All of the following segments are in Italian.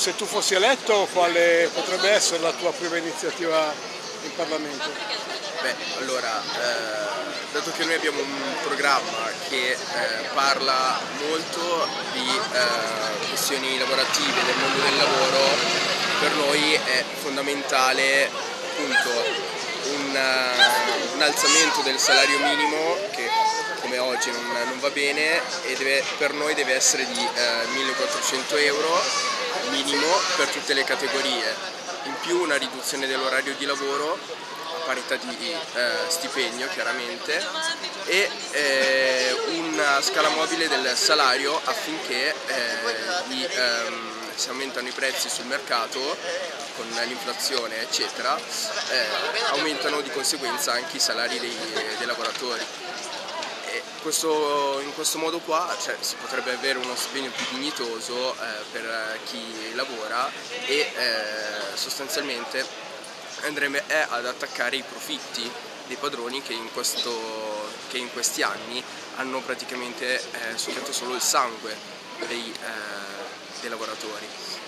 se tu fossi eletto, quale potrebbe essere la tua prima iniziativa in Parlamento? Beh, allora, dato che noi abbiamo un programma che parla molto di questioni lavorative, del mondo del lavoro, per noi è fondamentale appunto un alzamento del salario minimo che come oggi non va bene e per noi deve essere di 1.400 euro minimo per tutte le categorie, in più una riduzione dell'orario di lavoro a parità di stipendio chiaramente e una scala mobile del salario affinché si aumentano i prezzi sul mercato con l'inflazione eccetera, aumentano di conseguenza anche i salari dei lavoratori. In questo modo qua si potrebbe avere uno stipendio più dignitoso per chi lavora e sostanzialmente andrebbe ad attaccare i profitti dei padroni che in questi anni hanno praticamente succhiato solo il sangue dei lavoratori.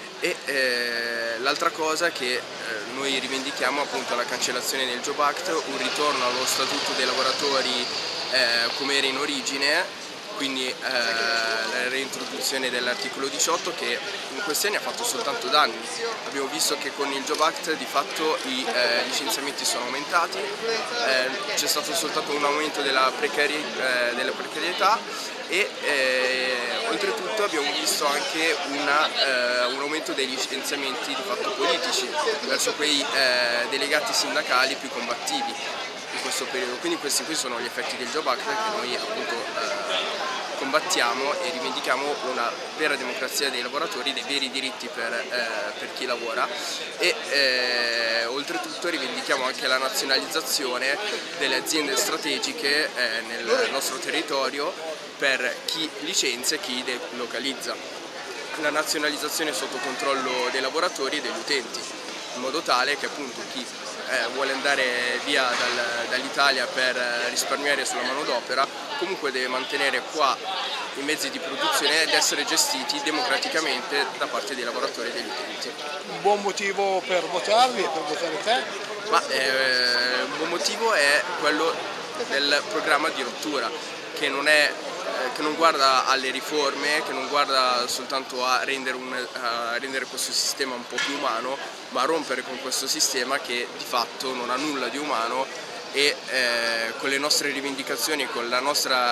E l'altra cosa è che noi rivendichiamo appunto la cancellazione del Job Act, un ritorno allo statuto dei lavoratori come era in origine, quindi la reintroduzione dell'articolo 18 che in questi anni ha fatto soltanto danni. Abbiamo visto che con il Job Act di fatto i licenziamenti sono aumentati, c'è stato soltanto un aumento della precarietà e oltretutto abbiamo visto anche un aumento dei licenziamenti di fatto politici verso quei delegati sindacali più combattivi in questo periodo. Quindi questi qui sono gli effetti del Job Act che noi appunto combattiamo e rivendichiamo una vera democrazia dei lavoratori, dei veri diritti per chi lavora e oltretutto rivendichiamo anche la nazionalizzazione delle aziende strategiche nel nostro territorio per chi licenzia e chi delocalizza. La nazionalizzazione sotto controllo dei lavoratori e degli utenti, in modo tale che appunto chi vuole andare via dall'Italia per risparmiare sulla manodopera comunque deve mantenere qua i mezzi di produzione ed essere gestiti democraticamente da parte dei lavoratori e degli utenti. Un buon motivo per votarli e per votare te? Un buon motivo è quello del programma di rottura che non guarda alle riforme, che non guarda soltanto a rendere questo sistema un po' più umano, ma a rompere con questo sistema che di fatto non ha nulla di umano e con le nostre rivendicazioni e con il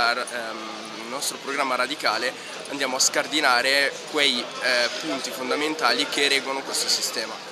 nostro programma radicale andiamo a scardinare quei punti fondamentali che reggono questo sistema.